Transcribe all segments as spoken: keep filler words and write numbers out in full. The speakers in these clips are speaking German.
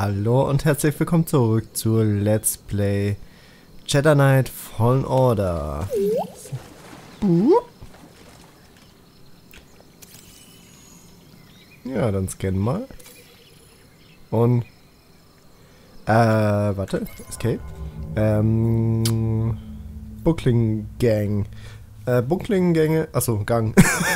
Hallo und herzlich willkommen zurück zu Let's Play Jedi Knight Fallen Order. Ja, dann scannen mal. Und äh, warte, Escape. Ähm, Buckling Gang. Äh, Buckling Gänge, achso, Gang.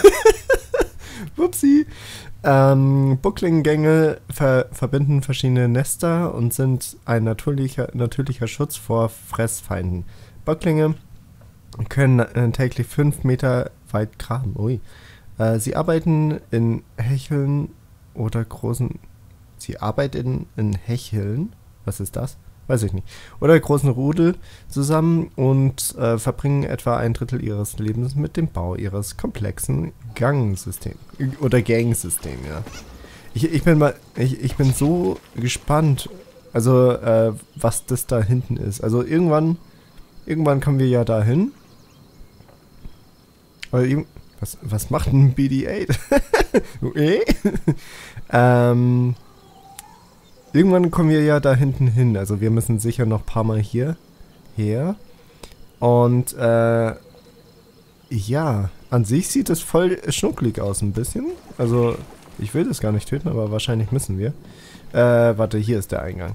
Wupsi. Ähm, Buckling-Gänge ver verbinden verschiedene Nester und sind ein natürlicher, natürlicher Schutz vor Fressfeinden. Bucklinge können äh, täglich fünf Meter weit graben. Ui. Äh, sie arbeiten in Hecheln oder großen... Sie arbeiten in Hecheln? Was ist das? Weiß ich nicht. Oder großen Rudel zusammen und äh, verbringen etwa ein Drittel ihres Lebens mit dem Bau ihres komplexen Gangsystems. Oder Gangsystem, ja. Ich, ich bin mal, ich, ich bin so gespannt, also äh, was das da hinten ist. Also irgendwann, irgendwann kommen wir ja dahin. Aber was, was macht ein B D acht? Okay. ähm... Irgendwann kommen wir ja da hinten hin. Also wir müssen sicher noch ein paar Mal hier her. Und äh, ja, an sich sieht es voll schnucklig aus ein bisschen. Also ich will das gar nicht töten, aber wahrscheinlich müssen wir. Äh, warte, hier ist der Eingang.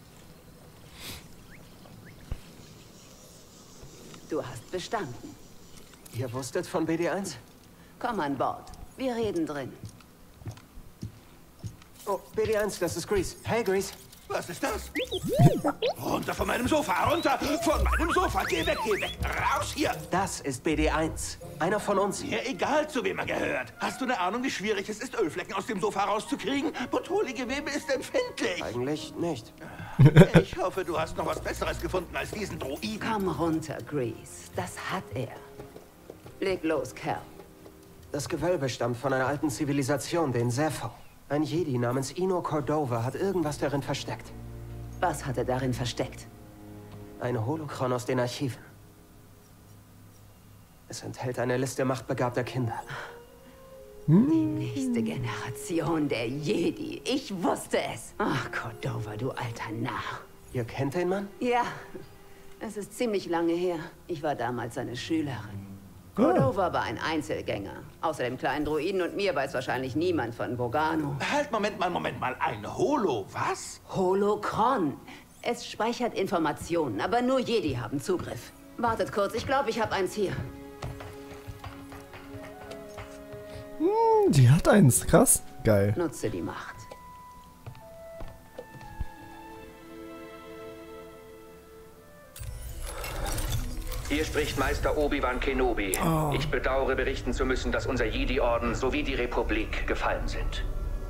Du hast bestanden. Ihr wusstet von B D eins? Komm an Bord. Wir reden drin. Oh, B D eins, das ist Grease. Hey, Grease. Was ist das? Runter von meinem Sofa, runter von meinem Sofa. Geh weg, geh weg. Raus hier. Das ist B D eins. Einer von uns. Mir egal, zu wem er gehört. Hast du eine Ahnung, wie schwierig es ist, Ölflecken aus dem Sofa rauszukriegen? Potoli-Gewebe ist empfindlich. Eigentlich nicht. Ich hoffe, du hast noch was Besseres gefunden als diesen Droiden. Komm runter, Grease. Das hat er. Leg los, Kerl. Das Gewölbe stammt von einer alten Zivilisation, den Zeffo. Ein Jedi namens Ino Cordova hat irgendwas darin versteckt. Was hat er darin versteckt? Ein Holochron aus den Archiven. Es enthält eine Liste machtbegabter Kinder. Die nächste Generation der Jedi. Ich wusste es. Ach, Cordova, du alter Narr. Ihr kennt den Mann? Ja, es ist ziemlich lange her. Ich war damals seine Schülerin. Cordova war ein Einzelgänger. Außer dem kleinen Druiden und mir weiß wahrscheinlich niemand von Bogano. Halt, Moment mal, Moment mal. Ein Holo, was? Holochron. Es speichert Informationen, aber nur Jedi haben Zugriff. Wartet kurz, ich glaube, ich habe eins hier. Hm, die hat eins. Krass. Geil. Nutze die Macht. Hier spricht Meister Obi-Wan Kenobi. Oh. Ich bedauere, berichten zu müssen, dass unser Jedi-Orden sowie die Republik gefallen sind.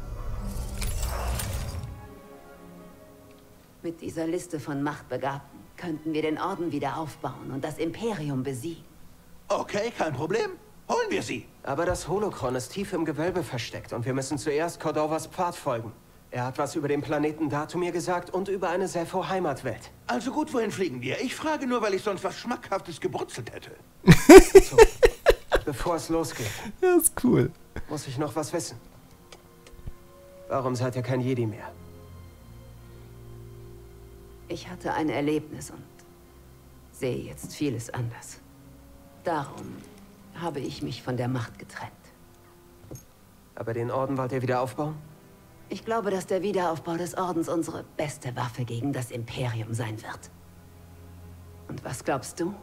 Mit dieser Liste von Machtbegabten könnten wir den Orden wieder aufbauen und das Imperium besiegen. Okay, kein Problem. Holen wir sie. Aber das Holochron ist tief im Gewölbe versteckt und wir müssen zuerst Cordovas Pfad folgen. Er hat was über den Planeten Datumir gesagt und über eine Zeffo-Heimatwelt. Also gut, wohin fliegen wir? Ich frage nur, weil ich sonst was Schmackhaftes gebrutzelt hätte. So, bevor es losgeht, Ja, ist cool. muss ich noch was wissen. Warum seid ihr kein Jedi mehr? Ich hatte ein Erlebnis und sehe jetzt vieles anders. Darum habe ich mich von der Macht getrennt. Aber den Orden wollt ihr wieder aufbauen? Ich glaube, dass der Wiederaufbau des Ordens unsere beste Waffe gegen das Imperium sein wird. Und was glaubst du?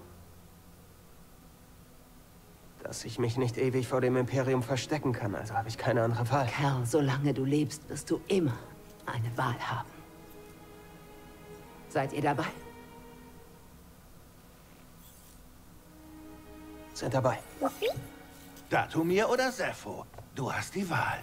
Dass ich mich nicht ewig vor dem Imperium verstecken kann, also habe ich keine andere Wahl. Kerl, solange du lebst, wirst du immer eine Wahl haben. Seid ihr dabei? Sind dabei. Datumir oder Zeffo? Du hast die Wahl.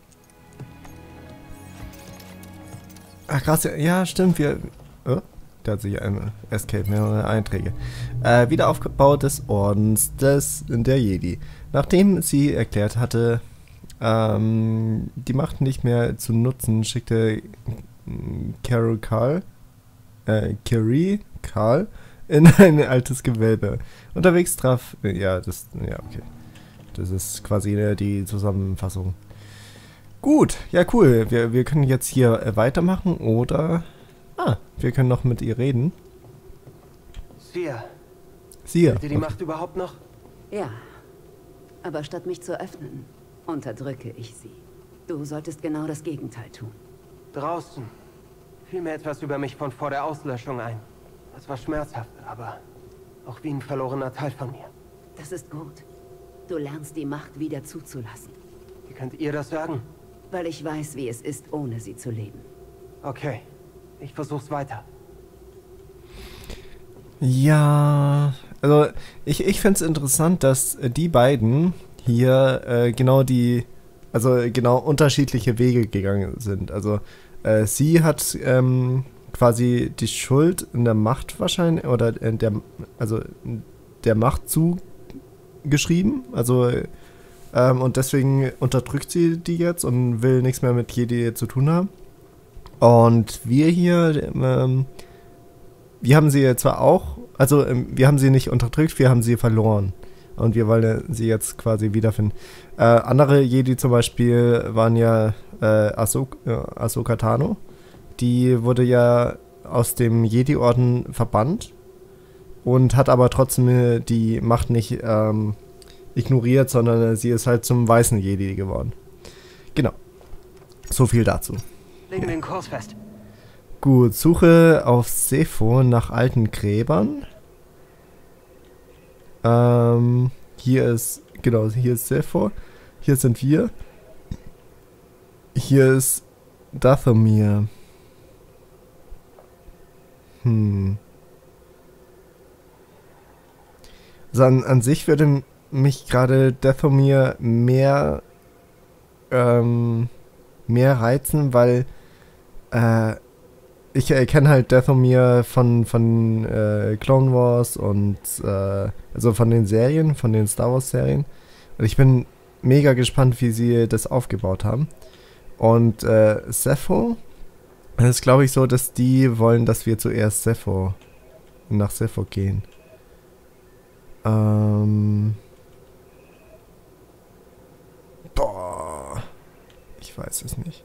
Ach krass, ja, ja stimmt, wir... Oh, da hat sich ein Escape, mehrere Einträge. Äh, Wiederaufbau des Ordens des, der Jedi. Nachdem sie erklärt hatte, ähm, die Macht nicht mehr zu nutzen, schickte Carol Karl, äh, Carrie Karl in ein altes Gewölbe. Unterwegs traf, ja, das, ja, okay. Das ist quasi die Zusammenfassung. Gut, ja cool. Wir, wir können jetzt hier äh, weitermachen oder... Ah, wir können noch mit ihr reden. Sia. Sia. Habt ihr die Okay. Macht überhaupt noch? Ja, aber statt mich zu öffnen, unterdrücke ich sie. Du solltest genau das Gegenteil tun. Draußen fiel mir etwas über mich von vor der Auslöschung ein. Das war schmerzhaft, aber auch wie ein verlorener Teil von mir. Das ist gut. Du lernst die Macht wieder zuzulassen. Wie könnt ihr das sagen? Weil ich weiß, wie es ist, ohne sie zu leben. Okay, ich versuch's weiter. Ja, also ich, ich finde es interessant, dass äh, die beiden hier äh, genau die, also genau unterschiedliche Wege gegangen sind. Also äh, sie hat ähm, quasi die Schuld in der Macht wahrscheinlich, oder in der, also der Macht zugeschrieben, also ähm, und deswegen unterdrückt sie die jetzt und will nichts mehr mit Jedi zu tun haben. Und wir hier, ähm, wir haben sie zwar auch, also ähm, wir haben sie nicht unterdrückt, wir haben sie verloren. Und wir wollen sie jetzt quasi wiederfinden. Äh, andere Jedi zum Beispiel waren ja äh, Ahsoka, äh, Ahsoka Tano. Die wurde ja aus dem Jedi-Orden verbannt und hat aber trotzdem die Macht nicht ähm, ignoriert, sondern sie ist halt zum weißen Jedi geworden. Genau. So viel dazu. Legen den Kurs fest. Gut, Suche auf Sefo nach alten Gräbern. Ähm, hier ist, genau, hier ist Sefo. Hier sind wir. Hier ist Dathomir. Hm. Also an, an sich würde mich gerade Dathomir mehr, ähm, mehr reizen, weil äh, ich äh, kenne halt Dathomir von, von äh, Clone Wars und äh, also von den Serien, von den Star Wars Serien. Und ich bin mega gespannt, wie sie das aufgebaut haben. Und äh, Sefo, das ist glaube ich so, dass die wollen, dass wir zuerst Sefo, nach Sefo gehen. Ähm. Boah. Ich weiß es nicht.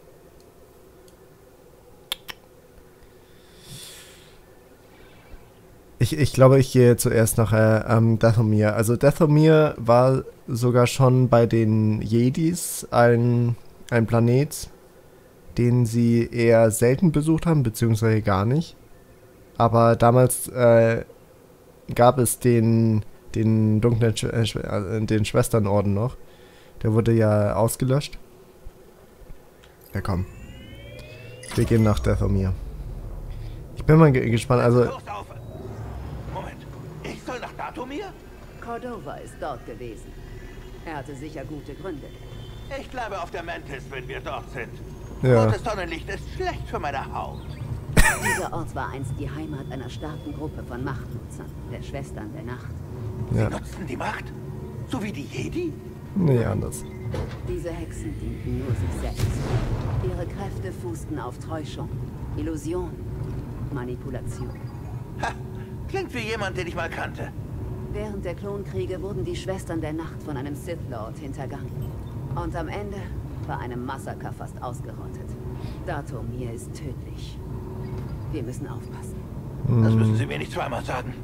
Ich, ich glaube, ich gehe zuerst nach äh, ähm, Dathomir. Also Dathomir war sogar schon bei den Jedis ein, ein Planet, den sie eher selten besucht haben, beziehungsweise gar nicht. Aber damals äh, gab es den, den dunklen Sch äh, Sch äh, den Schwesternorden noch. Der wurde ja ausgelöscht. Ja, komm. Wir gehen nach Dathomir. Ich bin mal ge gespannt, also... Moment, ich soll nach Dathomir? Cordova ist dort gewesen. Er hatte sicher gute Gründe. Ich bleibe auf der Mantis, wenn wir dort sind. Ja. Rotes Sonnenlicht ist schlecht für meine Haut. Dieser Ort war einst die Heimat einer starken Gruppe von Machtnutzern, der Schwestern der Nacht. Ja. Sie nutzten die Macht? So wie die Jedi? Nee, anders. Diese Hexen dienten nur sich selbst. Ihre Kräfte fußten auf Täuschung, Illusion, Manipulation. Ha, klingt wie jemand, den ich mal kannte. Während der Klonkriege wurden die Schwestern der Nacht von einem Sith Lord hintergangen. Und am Ende war einem Massaker fast ausgerottet. Dathomir ist tödlich. Wir müssen aufpassen. Das müssen Sie mir nicht zweimal sagen.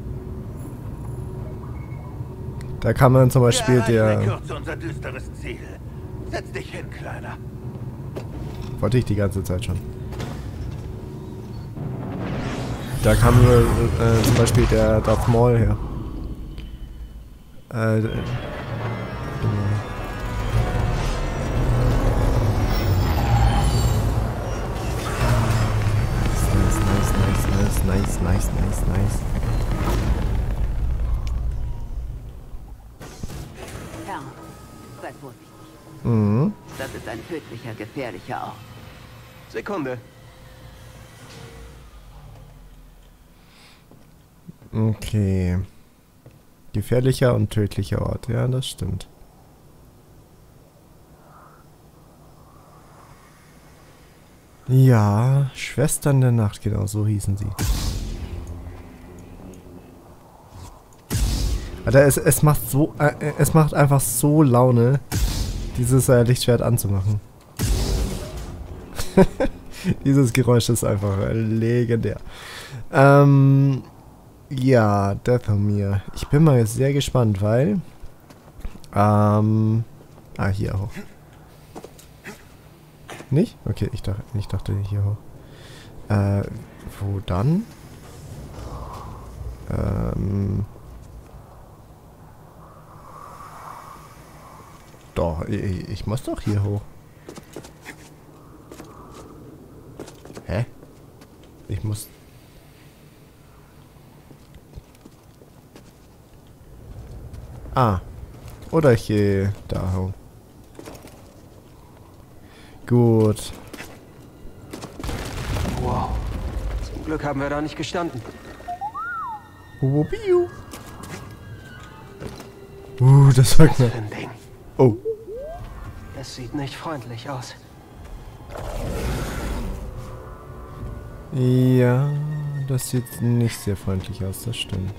Da kann man zum Beispiel Wir erreichen in der... Kürze unser düsteres Ziel. Setz dich hin, Kleiner. Wollte ich die ganze Zeit schon. Da kam nur äh, zum Beispiel der Darth Maul her. Äh, genau. Nice, nice, nice, nice, nice, nice, nice. Herr, seid vorsichtig. Mhm. Das ist ein tödlicher, gefährlicher Ort. Sekunde. Okay. Gefährlicher und tödlicher Ort. Ja, das stimmt. Ja, Schwestern der Nacht, genau, so hießen sie. Alter, es, es macht so, äh, es macht einfach so Laune, dieses äh, Lichtschwert anzumachen. Dieses Geräusch ist einfach legendär. Ähm, ja, Dathomir. Ich bin mal jetzt sehr gespannt, weil... Ähm... Ah, hier hoch. Nicht? Okay, ich dachte, ich dachte hier hoch. Äh, wo dann? Ähm... Doch, ich, ich muss doch hier hoch. Hä? Ich muss... Ah. Oder ich gehe da hoch. Gut. Wow. Zum Glück haben wir da nicht gestanden. Wubiu. Uh, das war Was knapp. für ein Ding. Oh. Es sieht nicht freundlich aus. Ja, das sieht nicht sehr freundlich aus, das stimmt.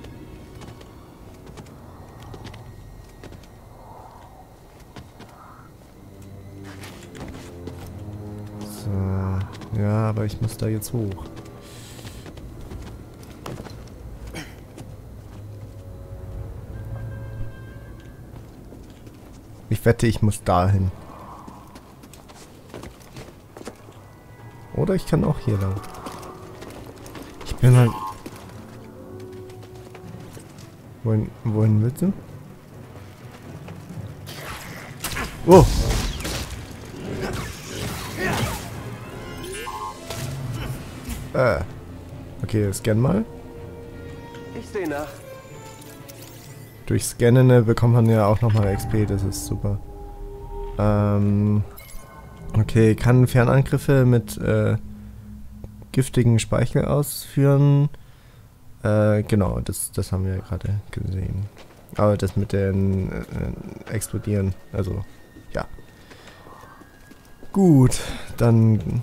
So, ja, aber ich muss da jetzt hoch. Ich wette, ich muss dahin. Oder ich kann auch hier lang. Ich bin halt... Wohin, wohin willst du? Oh! Äh. Okay, scan mal. Ich sehe nach. Durch Scannen äh, bekommt man ja auch nochmal X P, das ist super. Ähm... Okay, kann Fernangriffe mit äh, giftigen Speichel ausführen. Äh, genau, das, das haben wir ja gerade gesehen. Aber das mit den äh, Explodieren, also, ja. Gut, dann...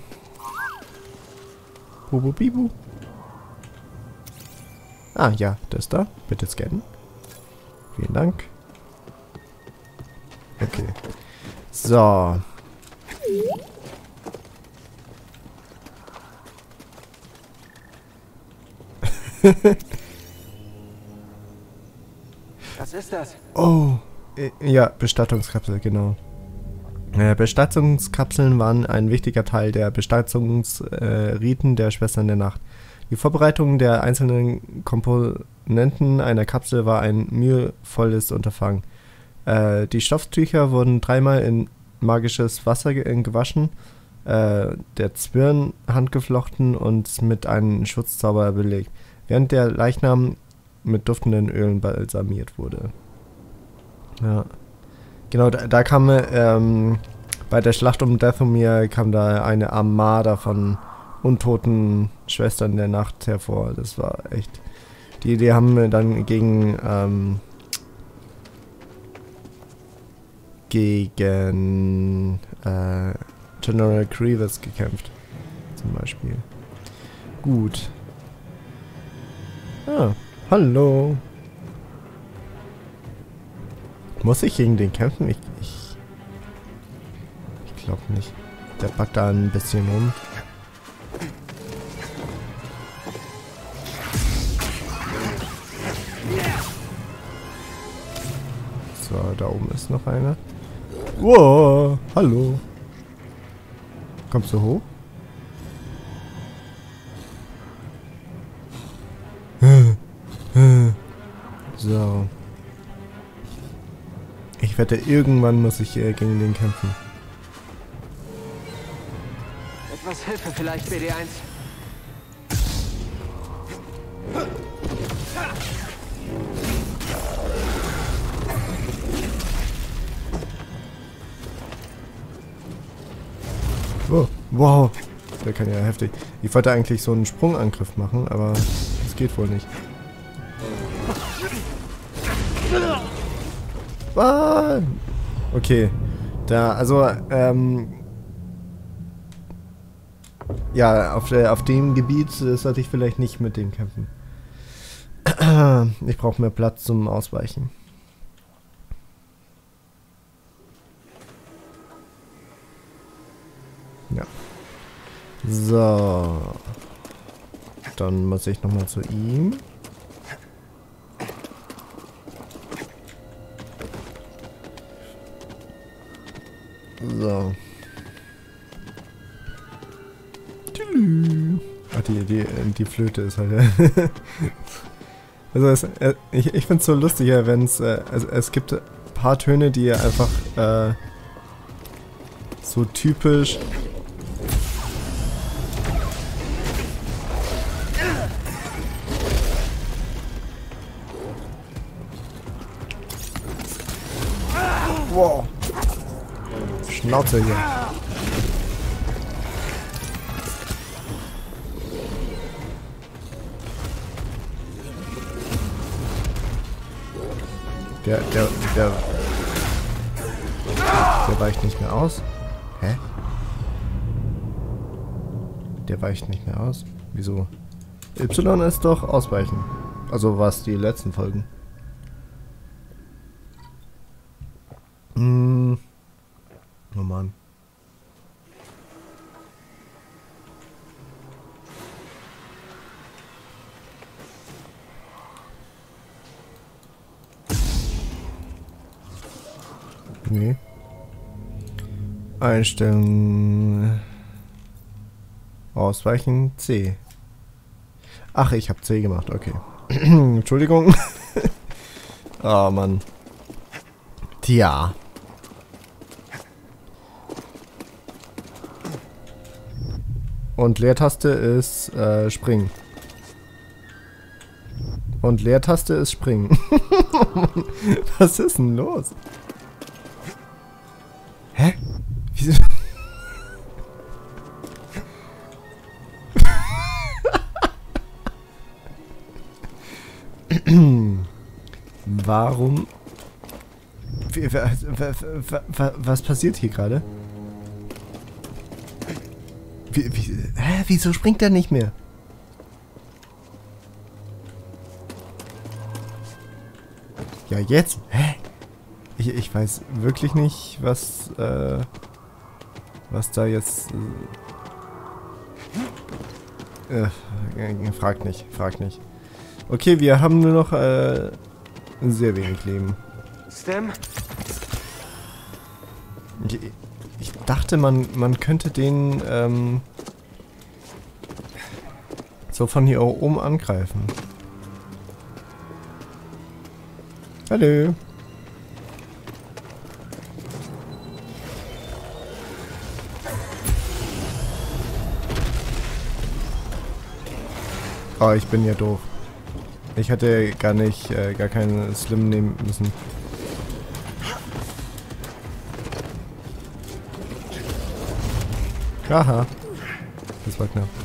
Bubu Bibu. Ah, ja, das ist da. Bitte scannen. Vielen Dank. Okay. So. Was ist das? Oh, äh, ja, Bestattungskapsel, genau. Äh, Bestattungskapseln waren ein wichtiger Teil der Bestattungsriten äh, der Schwestern der Nacht. Die Vorbereitung der einzelnen Komponenten einer Kapsel war ein mühevolles Unterfangen. Äh, die Stofftücher wurden dreimal in magisches Wasser ge gewaschen, äh, der Zwirn handgeflochten und mit einem Schutzzauber belegt, während der Leichnam mit duftenden Ölen balsamiert wurde. Ja. Genau, da, da kam ähm, bei der Schlacht um Dathomir kam da eine Armada von untoten Schwestern der Nacht hervor. Das war echt... Die, die haben dann gegen ähm, gegen äh, General Grievous gekämpft. Zum Beispiel. Gut. Ah, hallo. Muss ich gegen den kämpfen? Ich, ich, ich glaube nicht. Der packt da ein bisschen rum. So, da oben ist noch einer. Wow, hallo. Kommst du hoch? So. Ich wette, irgendwann muss ich äh, gegen den kämpfen. Etwas Hilfe vielleicht, B D eins. Oh, wow. Der kann ja heftig. Ich wollte eigentlich so einen Sprungangriff machen, aber das geht wohl nicht. Ah, okay. Da, also, ähm... ja, auf, der, auf dem Gebiet äh, sollte ich vielleicht nicht mit dem kämpfen. Ich brauche mehr Platz zum Ausweichen. Ja. So. Dann muss ich nochmal zu ihm. So. Ach, die, die, die Flöte ist halt... also es, äh, ich, ich finde es so lustig, ja, wenn es... Äh, also es gibt ein paar Töne, die einfach äh, so typisch... Wow. Schnauze hier. Der, der, der... Der weicht nicht mehr aus. Hä? Der weicht nicht mehr aus? Wieso? Y ist doch ausweichen. Also was die letzten Folgen. Hm. Oh Mann. Nee. Einstellungen. Ausweichen C. Ach, ich habe C gemacht, okay. Entschuldigung. Oh Mann. Tja. Und Leertaste ist äh, springen. Und Leertaste ist springen. Was ist denn los? Hä? Wieso? Warum? Wie, was, was, was passiert hier gerade? Wie, wie, hä? Wieso springt er nicht mehr? Ja, jetzt? Hä? Ich, ich weiß wirklich nicht, was, äh, was da jetzt... Äh, äh, fragt nicht, fragt nicht. Okay, wir haben nur noch, äh, sehr wenig Leben. Stem? Ich, ich dachte, man, man könnte den, ähm, so von hier oben angreifen. Hallo. Oh, ich bin ja doof. Ich hätte gar nicht, äh, gar keinen Slim nehmen müssen. Aha. Das war knapp.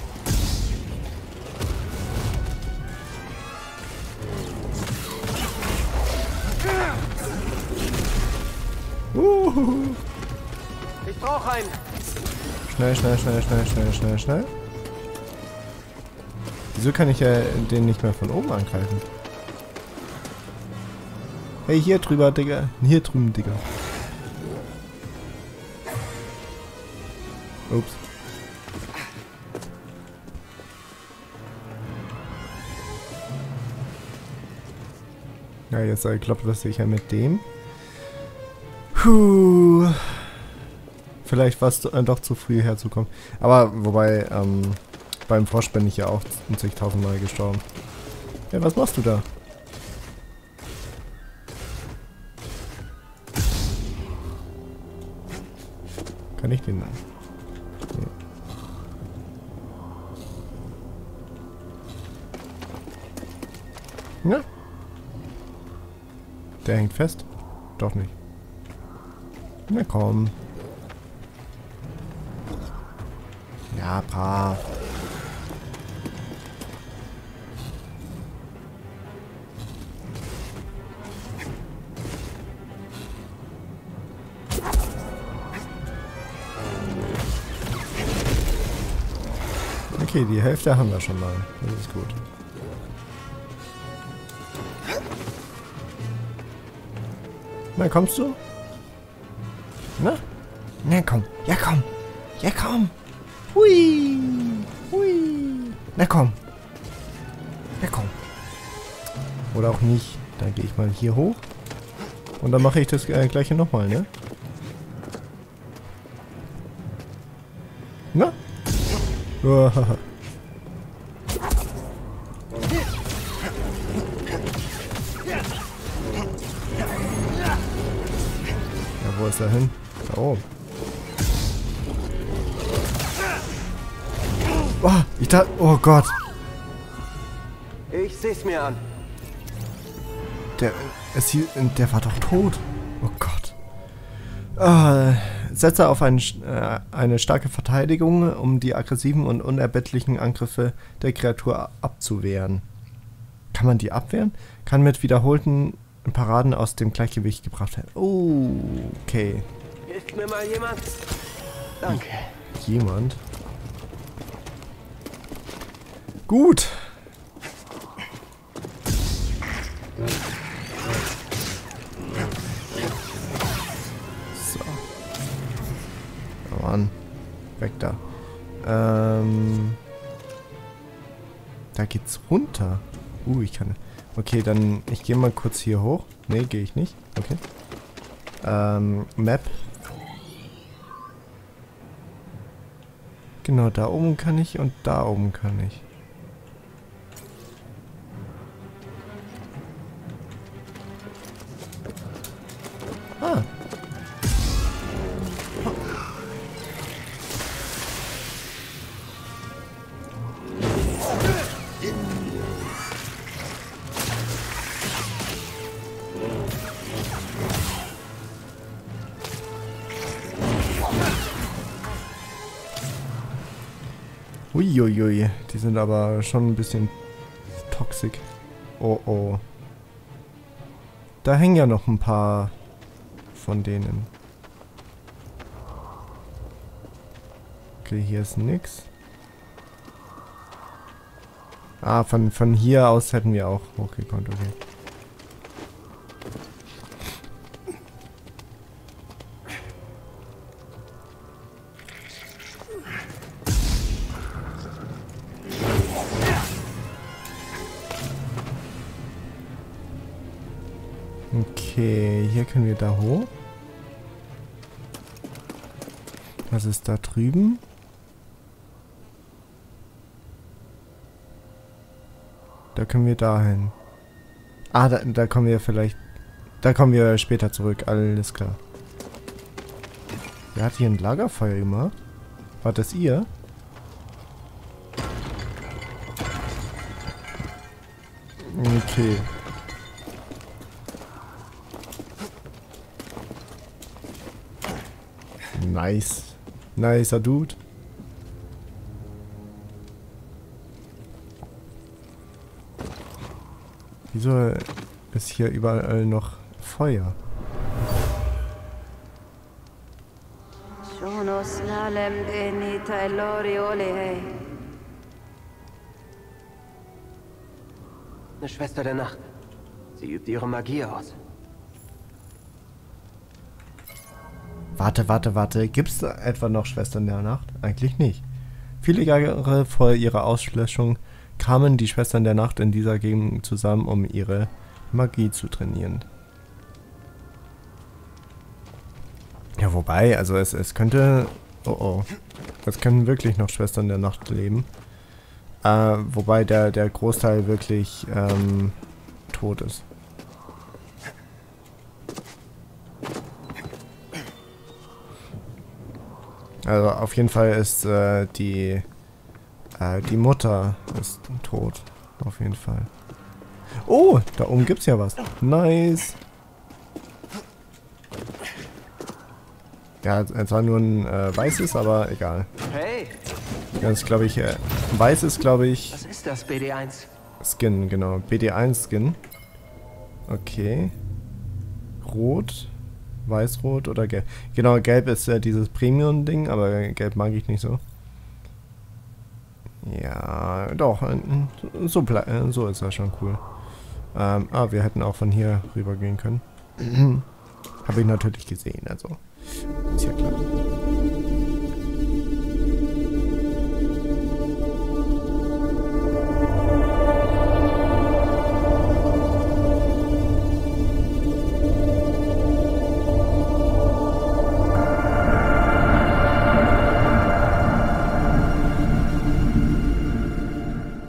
Uhuhu. Ich brauche einen. Schnell, schnell, schnell, schnell, schnell, schnell, schnell. Wieso kann ich ja den nicht mehr von oben angreifen? Hey, hier drüber, Digga. Hier drüben, Digga. Ups. Ja, jetzt äh, kloppt das sicher mit dem. Puh. Vielleicht war es äh, doch zu früh herzukommen. Aber wobei, ähm, beim Frosch bin ich ja auch zigtausend Mal gestorben. Ja, was machst du da? Kann ich den dann? Nee. Ja. Der hängt fest? Doch nicht. Na komm. Ja, brav. Okay, die Hälfte haben wir schon mal. Das ist gut. Na, kommst du? Na? Na, komm. Ja, komm. Ja, komm. Hui. Hui. Na komm. Na komm. Oder auch nicht. Dann gehe ich mal hier hoch. Und dann mache ich das äh, gleiche nochmal, ne? Na? Ja, wo ist er hin? Da oben. Oh, ich dachte... Oh Gott. Ich seh's mir an. Der, es hier, der war doch tot. Oh Gott. Ah, setze auf ein, äh, eine starke Verteidigung, um die aggressiven und unerbittlichen Angriffe der Kreatur abzuwehren. Kann man die abwehren? Kann mit wiederholten Paraden aus dem Gleichgewicht gebracht werden. Oh, okay. Hilft mir mal jemand? Danke. Jemand? Gut. So. Oh Mann. Weg da. Ähm. Da geht's runter. Uh, ich kann... Okay, dann... Ich gehe mal kurz hier hoch. Nee, gehe ich nicht. Okay. Ähm, Map. Genau, da oben kann ich und da oben kann ich. Ah. Uiuiui, die sind aber schon ein bisschen toxisch. Oh oh. Da hängen ja noch ein paar von denen. Okay, hier ist nix. Ah, von, von hier aus hätten wir auch hochgekonnt, okay. Okay, hier können wir da hoch. Was ist da drüben? Da können wir dahin. Ah, da, da kommen wir vielleicht... Da kommen wir später zurück, alles klar. Wer hat hier ein Lagerfeuer gemacht? War das ihr? Okay. Nice. Nicer Dude. Wieso ist hier überall noch Feuer? Eine Schwester der Nacht. Sie übt ihre Magie aus. Warte, warte, warte. Gibt es etwa noch Schwestern der Nacht? Eigentlich nicht. Viele Jahre vor ihrer Auslöschung kamen die Schwestern der Nacht in dieser Gegend zusammen, um ihre Magie zu trainieren. Ja, wobei, also es, es könnte... Oh oh. Es können wirklich noch Schwestern der Nacht leben. Äh, wobei der, der Großteil wirklich ähm, tot ist. Also auf jeden Fall ist äh, die äh, die Mutter ist tot. Auf jeden Fall. Oh, da oben gibt's ja was. Nice. Ja, es war nur ein äh, weißes, aber egal. Hey! Das ist, glaube ich, äh, weiß ist, glaube ich... Was ist das, B D eins? Skin, genau. B D eins Skin. Okay. Rot. Weiß-Rot oder Gelb. Genau, Gelb ist äh, dieses Premium-Ding, aber Gelb mag ich nicht so. Ja, doch. Äh, so, äh, so ist das schon cool. Ähm, ah, wir hätten auch von hier rüber gehen können. Habe ich natürlich gesehen, also. Ist ja klar.